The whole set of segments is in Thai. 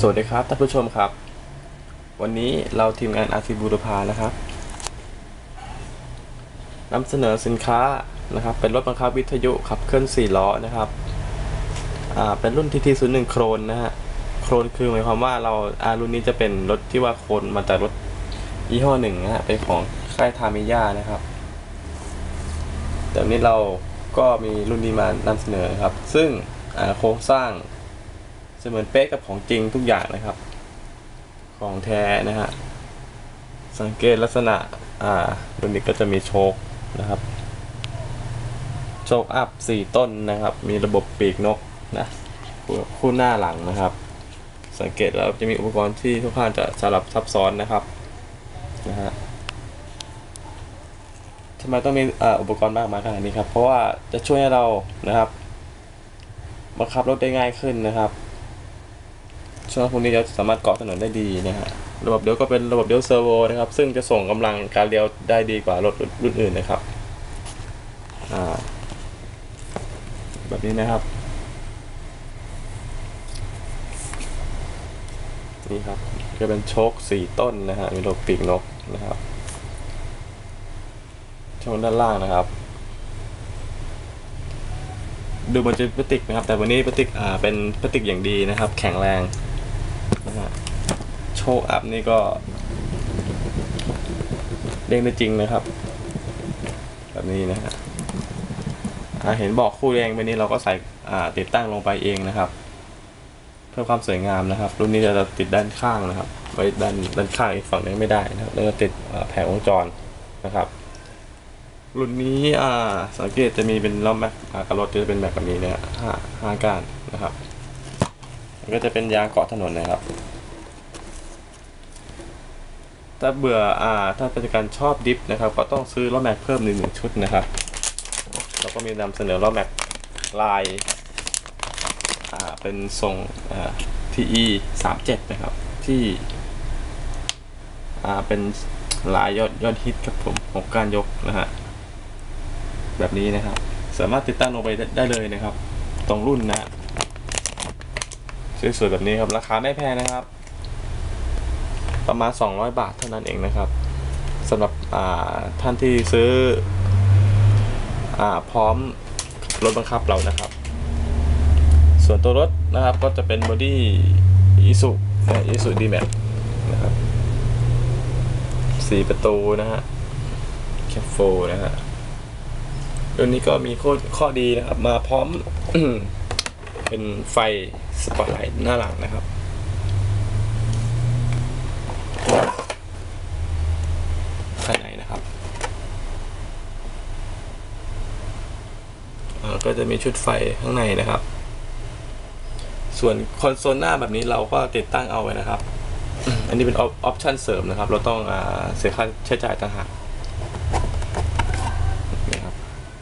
สวัสดีครับท่านผู้ชมครับวันนี้เราทีมงานอาซีบูรพานะครับนำเสนอสินค้านะครับเป็นรถบังคับวิทยุขับเคลื่อน4ล้อนะครับเป็นรุ่น TT01 โครนนะฮะโครนคือหมายความว่าเรารุ่นนี้จะเป็นรถที่ว่าโครนมาจากรถยี่ห้อหนึ่งนะฮะเป็นของค่ายทามิยานะครับแต่วันนี้เราก็มีรุ่นนี้มานำเสนอครับซึ่งโครงสร้างเสมือนเป๊ะกับของจริงทุกอย่างนะครับของแท้นะฮะสังเกตลักษณะรุ่นนี้ก็จะมีโชคนะครับโชคอัพ4ต้นนะครับมีระบบปีกนกนะคู่หน้าหลังนะครับสังเกตแล้วจะมีอุปกรณ์ที่ทุกท่านจะสลับซับซ้อนนะครับนะฮะทำไมต้องมีอุปกรณ์มากมายขนาดนี้ครับเพราะว่าจะช่วยให้เรานะครับบังคับรถได้ง่ายขึ้นนะครับช่วงพวกนี้จะสามารถเกาะถนนได้ดีนะฮะระบบเลี้ยวก็เป็นระบบเลี้ยวเซอร์โวนะครับซึ่งจะส่งกำลังการเลี้ยวได้ดีกว่ารถรุ่นอื่นนะครับแบบนี้นะครับนี่ครับจะเป็นโชค4ต้นนะฮะมีระบบปีกนกนะครับช่วงด้านล่างนะครับดูมันจะพลาสติกนะครับแต่วันนี้พลาสติกเป็นพลาสติกอย่างดีนะครับแข็งแรงนะฮะโชคอัพนี่ก็เด้งได้จริงนะครับแบบนี้นะฮะเห็นบอกคู่แรงไปนี้เราก็ใส่ติดตั้งลงไปเองนะครับเพื่อความสวยงามนะครับรุ่นนี้จะติดด้านข้างนะครับไว้ด้านข้างอีกฝั่งนึงไม่ได้นะครับแล้วก็ติดแผงวงจรนะครับรุ่นนี้สังเกตจะมีเป็นล้อแม็กกับรถจะเป็นแบบนี้นะห้าก้านนะครับก็จะเป็นยางเกาะถนนนะครับถ้าเบื่อถ้าเป็นการชอบดิฟนะครับก็ต้องซื้อล้อแม็กเพิ่ม1ชุดนะครับเราก็มีนำเสนอล้อแม็กลายเป็นทรง TE 37นะครับที่เป็นลายยอดฮิตครับผมของการยกนะฮะแบบนี้นะครับสามารถติดตั้งลงไปได้เลยนะครับตรงรุ่นนะสวยๆแบบนี้ครับราคาไม่แพงนะครับประมาณ200 บาทเท่านั้นเองนะครับสำหรับท่านที่ซื้อพร้อมรถบังคับเรานะครับส่วนตัวรถนะครับก็จะเป็นบอดี้อิสุดีแม็กนะครับ4 ประตูนะฮะแคปโฟนะฮะรุ่นนี้ก็มีข้อดีนะครับมาพร้อม เป็นไฟสปอตไลท์หน้าหลังนะครับภายในนะครับก็จะมีชุดไฟข้างในนะครับส่วนคอนโซลหน้าแบบนี้เราก็ติดตั้งเอาไว้นะครับ อันนี้เป็นออปชั่นเสริมนะครับเราต้องเสียค่าใช้จ่ายต่างหากนะครับ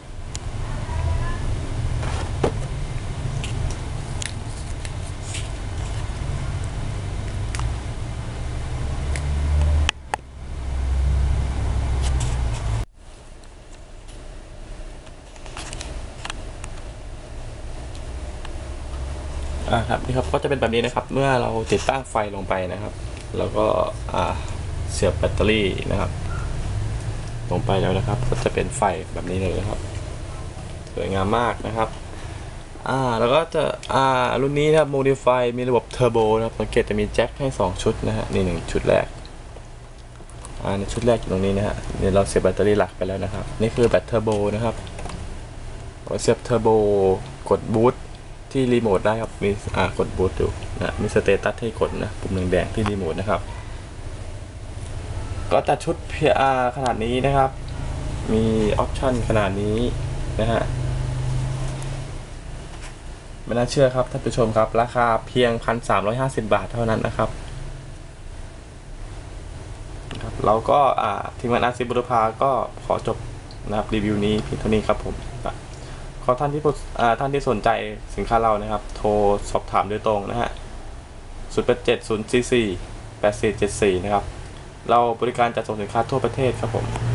ครับนี่ครับก็จะเป็นแบบนี้นะครับเมื่อเราติดตั้งไฟลงไปนะครับแล้วก็เสียบแบตเตอรี่นะครับลงไปแล้วนะครับก็จะเป็นไฟแบบนี้เลยนะครับสวยงามมากนะครับแล้วก็จะรุ่นนี้นะครับ Modify มีระบบเทอร์โบนะครับสังเกตจะมีแจ็คให้2ชุดนะฮะนี่1ชุดแรกในชุดแรกอยู่ตรงนี้นะฮะเนี่ยเราเสียบแบตเตอรี่หลักไปแล้วนะครับนี่คือแบตเทอร์โบนะครับเสียบเทอร์โบกดบูตที่รีโมทได้ครับมีกดบูตอยู่นะมีสเตตัสให้กดนะปุ่มแดงๆที่รีโมทนะครับก็ตัดชุด PR ขนาดนี้นะครับมีออปชั่นขนาดนี้นะฮะไม่น่าเชื่อครับท่านผู้ชมครับราคาเพียง 1,350 บาทเท่านั้นนะครับเราก็ทีมงานอาซีบุรพาก็ขอจบนะครับรีวิวนี้เพียงเท่านี้ครับผมขอท่านที่สนใจสินค้าเรานะครับโทรสอบถามโดยตรงนะฮะ0870448474นะครับเราบริการจัดส่งสินค้าทั่วประเทศครับผม